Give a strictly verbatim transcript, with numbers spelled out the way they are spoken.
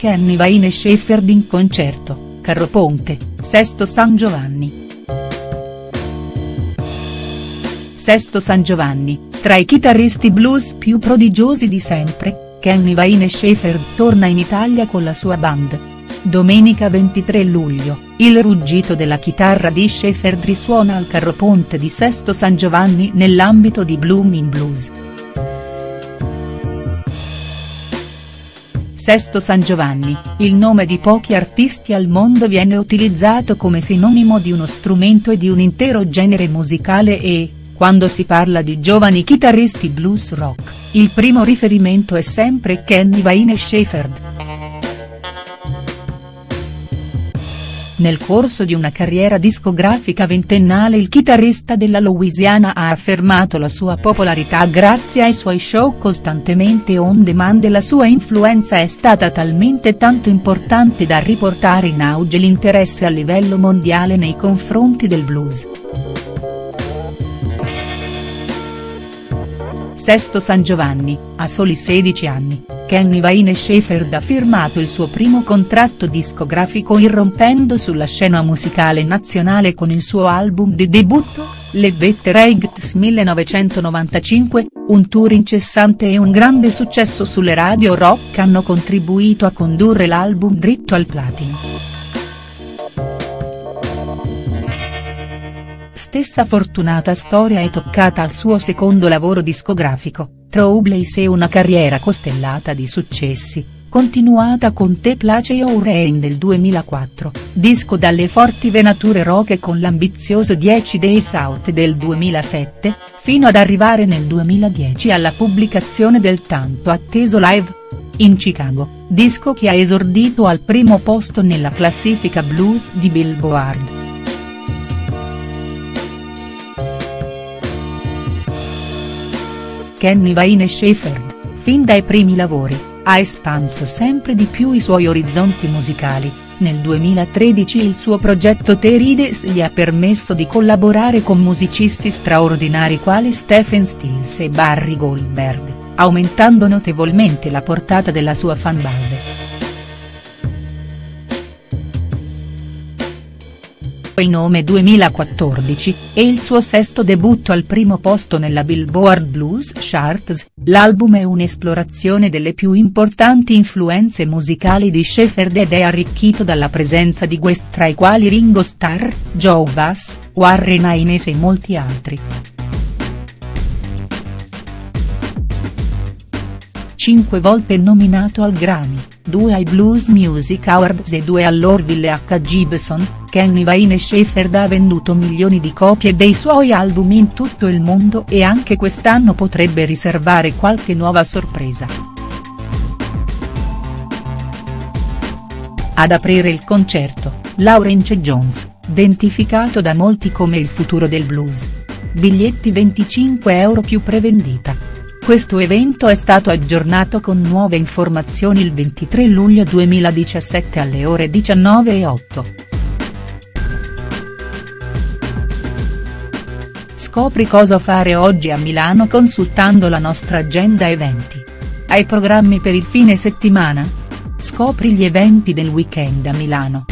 Kenny Wayne Shepherd in concerto, Carro Ponte, Sesto San Giovanni. Sesto San Giovanni, tra i chitarristi blues più prodigiosi di sempre, Kenny Wayne Shepherd torna in Italia con la sua band. Domenica ventitré luglio, il ruggito della chitarra di Shepherd risuona al Carro Ponte di Sesto San Giovanni nell'ambito di Blooming Blues. Sesto San Giovanni, il nome di pochi artisti al mondo, viene utilizzato come sinonimo di uno strumento e di un intero genere musicale e, quando si parla di giovani chitarristi blues rock, il primo riferimento è sempre Kenny Wayne Shepherd. Nel corso di una carriera discografica ventennale il chitarrista della Louisiana ha affermato la sua popolarità grazie ai suoi show costantemente on demand e la sua influenza è stata talmente tanto importante da riportare in auge l'interesse a livello mondiale nei confronti del blues. Sesto San Giovanni, a soli sedici anni, Kenny Wayne Shepherd ha firmato il suo primo contratto discografico irrompendo sulla scena musicale nazionale con il suo album di debutto, Le Better Eggs millenovecentonovantacinque, un tour incessante e un grande successo sulle radio rock hanno contribuito a condurre l'album dritto al platino. Stessa fortunata storia è toccata al suo secondo lavoro discografico, Troubles, e una carriera costellata di successi, continuata con Te Place Your Rain del duemilaquattro, disco dalle forti venature rock, e con l'ambizioso dieci Days Out del duemilasette, fino ad arrivare nel duemiladieci alla pubblicazione del tanto atteso Live in Chicago, disco che ha esordito al primo posto nella classifica blues di Billboard. Kenny Wayne Shepherd, fin dai primi lavori, ha espanso sempre di più i suoi orizzonti musicali. Nel duemilatredici il suo progetto The Rides gli ha permesso di collaborare con musicisti straordinari quali Stephen Stills e Barry Goldberg, aumentando notevolmente la portata della sua fanbase. In nome duemilaquattordici, e il suo sesto debutto al primo posto nella Billboard Blues Charts, l'album è un'esplorazione delle più importanti influenze musicali di Shepherd ed è arricchito dalla presenza di guest tra i quali Ringo Starr, Joe Bass, Warren Haynes e molti altri. Cinque volte nominato al Grammy, due ai Blues Music Awards e due all'Orville H. Gibson, Kenny Wayne Shepherd ha venduto milioni di copie dei suoi album in tutto il mondo e anche quest'anno potrebbe riservare qualche nuova sorpresa. Ad aprire il concerto, Lawrence Jones, identificato da molti come il futuro del blues. Biglietti venticinque euro più prevendita. Questo evento è stato aggiornato con nuove informazioni il ventitré luglio duemiladiciassette alle ore diciannove e otto. Scopri cosa fare oggi a Milano consultando la nostra agenda eventi. Hai programmi per il fine settimana? Scopri gli eventi del weekend a Milano.